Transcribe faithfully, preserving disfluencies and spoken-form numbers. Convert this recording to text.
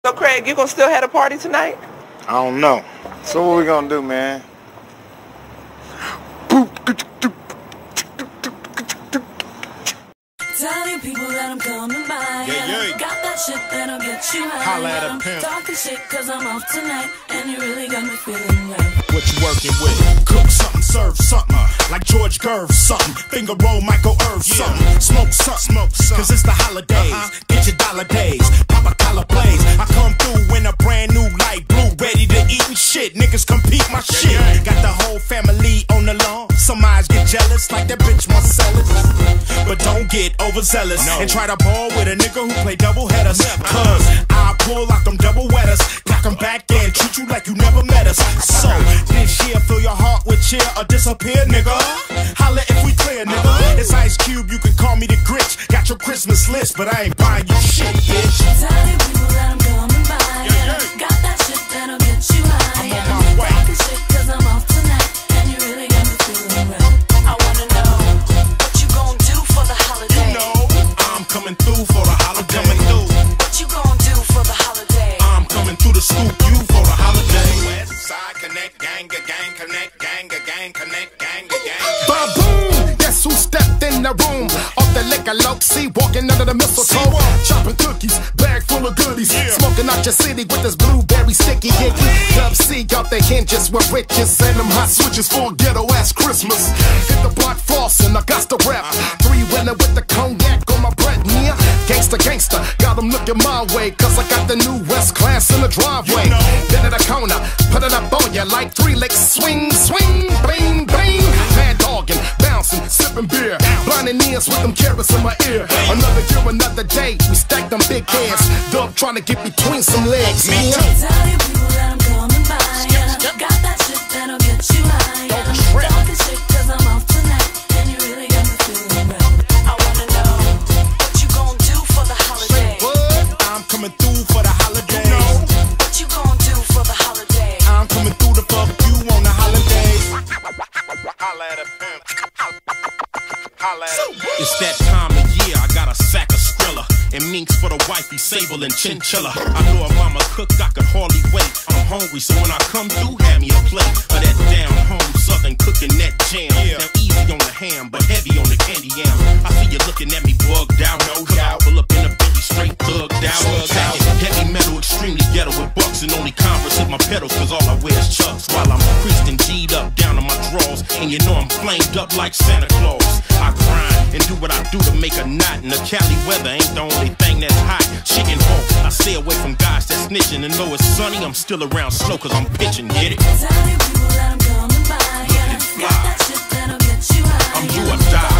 So Craig, you gonna still have a party tonight? I don't know. So what we gonna do, man? Telling people that I'm coming by. Yeah, yeah. Got that shit that'll get you high. Holla at a I'm pimp. talking shit cause I'm off tonight, and you really got me feeling right. What you working with? Cook something, serve something. Like George Gerv, something. Finger roll, Michael Irv, something. Smoke something, smoke something. Cause it's the holidays. Uh-huh. Get your dollar days. Pop a collar blaze. I come through in a brand new light blue, ready to eat and shit. Niggas compete my shit. Yeah, yeah. Got the whole family on the lawn. Some eyes get jealous, like that bitch Marcellus. But don't get overzealous no. and try to ball with a nigga who play double headers. Cause I pull out them double wetters, knock them back and treat you like you never met us. So this year, fill your heart with cheer or disappear, nigga. Holla if we clear, nigga. It's Ice Cube, you can call me the Grinch. Got your Christmas list, but I ain't buying you shit, bitch. Telling people that I'm coming by. Yeah, yeah. Got that shit that'll get you high. I'm on my way. Talking shit cause I'm off tonight, and you really got me feeling right. I wanna know what you gon' do for the holiday. You know, I'm coming through for the holiday. I'm coming through. What you gon' do for the holiday? I'm coming through to scoop you for the holiday. Westside Connect, gang, gang, connect, gang, gang, connect, gang, gang. Ba-boom! Guess who stepped in the room? Off the liquor low, see, walking under the mistletoe. Chopping cookies, bag full of goodies. Yeah. Smoking out your city with this blueberry sticky hickey. Dub C out the hinges with riches and them hot switches for a ghetto ass Christmas. Hit the block flossing, I got the rep. Three winner with the cognac on my breath, yeah. Gangsta, gangsta, got them looking my way. Cause I got the new West Class in the driveway. Then at the corner, put it up on ya like three licks. Swing, swing, bling, bling. Mad dogging, bouncing, sipping beer. Blinding ears with them carrots in my ear. Another year, another day, we stack them big heads. Dub trying to get between some legs. Me too. Telling people that I'm coming by. Yeah. Got that shit that'll get you high. Yeah. I'm talking shit cause I'm off tonight, and you really got me feeling right. I wanna know what you gon' do for the holiday. What? I'm coming through for the holiday. You know what you gon' do for the holiday? I'm coming through to fuck you on the holidays. Holla at a pimp. Holla at a pimp. It's that time of year, I got a sack of Skrilla and minks for the wifey, sable and chinchilla. I know a mama cook, I could hardly wait. I'm hungry, so when I come through, have me a plate of that down home southern cooking that jam. Yeah. Now easy on the ham, but heavy on the candy yam. I see you looking at me bugged out, no doubt. Pull up in a Bentley, straight thugged out. out. Heavy metal, extremely ghetto with bucks, and only Converse hit my pedals, cause all I wear is chucks. While I'm creased and G'd up down on my drawers, and you know I'm flamed up like Santa Claus. I grind and do what I do to make a knot, and the Cali weather ain't the only thing that's hot. Chicken hawk, I stay away from guys that's snitching, and though it's sunny, I'm still around slow cause I'm pitching, get it? Telling people that I'm coming by. Yeah. Got that shit that'll get you high. I'm do or die.